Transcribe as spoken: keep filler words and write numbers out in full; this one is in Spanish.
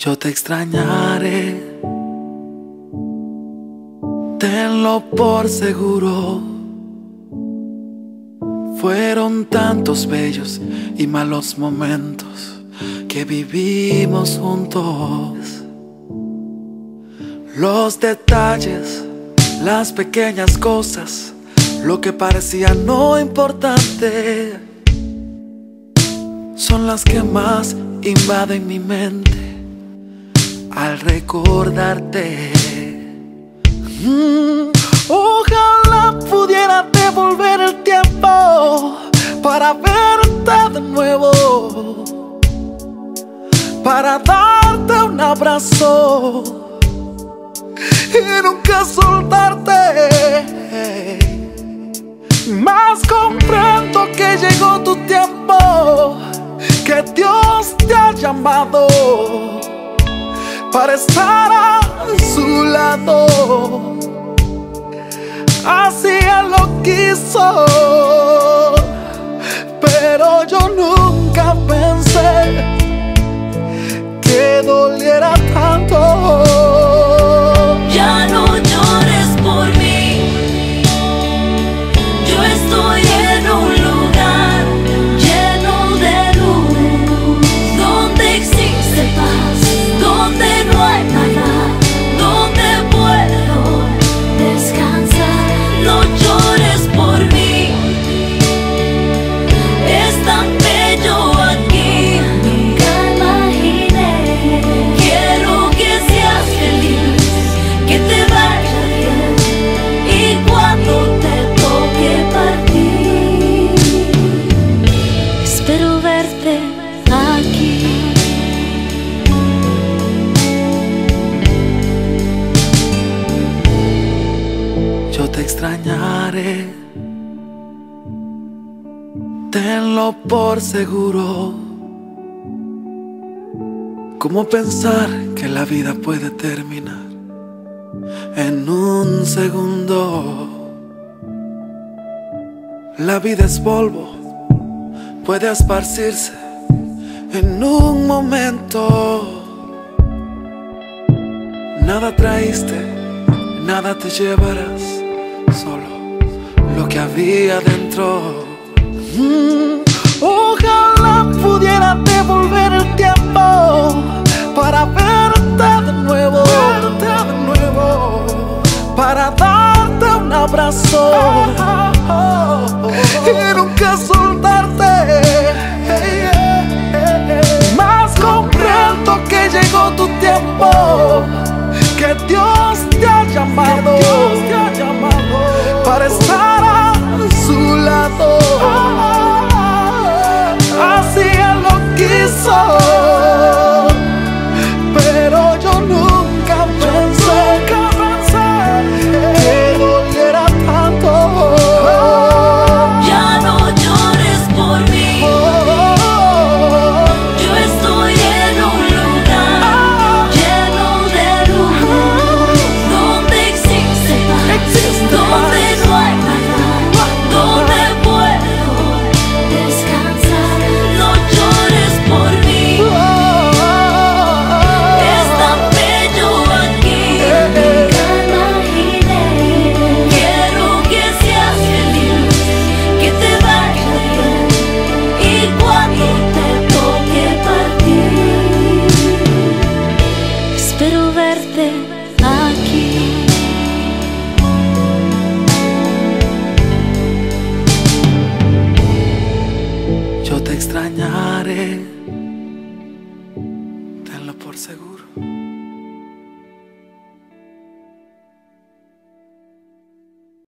Yo te extrañaré, tenlo por seguro. Fueron tantos bellos y malos momentos que vivimos juntos. Los detalles, las pequeñas cosas, lo que parecía no importante, son las que más invaden mi mente al recordarte. mm, Ojalá pudiera devolver el tiempo para verte de nuevo, para darte un abrazo y nunca soltarte. Mas comprendo que llegó tu tiempo, que Dios te ha llamado para estar a su lado. Así Él lo quiso, pero yo nunca pensé que doliera tanto. Ya no llores por mí, yo estoy en un lugar lleno de luz, donde existe paz, donde no hay maldad, donde puedo descansar. No llores por mí, es tan bello aquí, nunca imaginé. Quiero que seas feliz, que te vaya bien, y cuando te toque partir, espero verte aquí. Yo te extrañaré, tenlo por seguro. ¿Cómo pensar que la vida puede terminar en un segundo? La vida es polvo, puede esparcirse en un momento. Nada traíste, nada te llevarás, solo lo que había dentro. Mm, Ojalá pudiera devolver el tiempo para verte de nuevo, verte de nuevo, para darte un abrazo y nunca soltarte. Mas comprendo que llegó tu tiempo, que Dios te ha llamado, Dios te ha llamado para estar a su lado. Así Él lo quiso, pero yo nunca pensé que doliera tanto. Ya no llores por mí, yo estoy en un lugar lleno de luz, donde existe paz, donde no hay maldad, donde puedo descansar. No llores por mí, es tan bello aquí, nunca imaginé. Quiero que seas feliz, que te vaya bien, y cuando te toque partir, espero verte aquí. Yo te extrañaré, tenlo por seguro.